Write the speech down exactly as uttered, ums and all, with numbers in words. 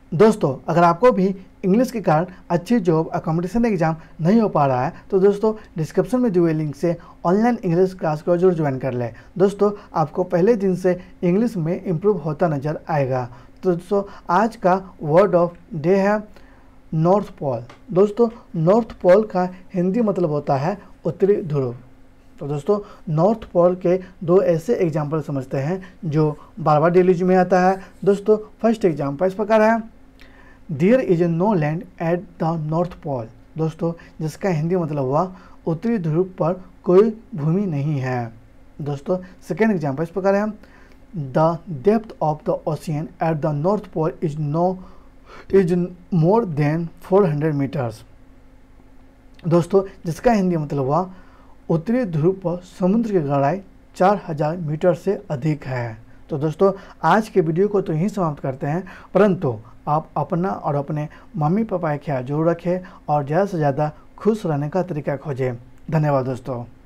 दोस्तों अगर आपको भी इंग्लिश के कारण अच्छी जॉब या कॉम्पिटिशन एग्जाम नहीं हो पा रहा है तो दोस्तों डिस्क्रिप्शन में दिए हुए लिंक से ऑनलाइन इंग्लिश क्लास को जरूर ज्वाइन कर लें। दोस्तों आपको पहले दिन से इंग्लिश में इम्प्रूव होता नज़र आएगा। तो दोस्तों आज का वर्ड ऑफ डे है नॉर्थ पोल। दोस्तों नॉर्थ पोल का हिंदी मतलब होता है उत्तरी ध्रुव। तो दोस्तों नॉर्थ पोल के दो ऐसे एग्जाम्पल समझते हैं जो बार बार डेली में आता है। दोस्तों फर्स्ट एग्जाम्पल इस प्रकार है, there is no land at the north pole. दोस्तों जिसका हिंदी मतलब हुआ उत्तरी ध्रुव पर कोई भूमि नहीं है। दोस्तों सेकेंड एग्जाम्पल इस प्रकार है, the depth of the ocean at the north pole is no is more than four hundred metres. दोस्तों जिसका हिंदी मतलब हुआ उत्तरी ध्रुव पर समुद्र की गहराई चार हज़ार मीटर से अधिक है। तो दोस्तों आज के वीडियो को तो यहीं समाप्त करते हैं, परंतु आप अपना और अपने मम्मी पापा का ख्याल जरूर रखें और ज़्यादा से ज़्यादा खुश रहने का तरीका खोजें। धन्यवाद दोस्तों।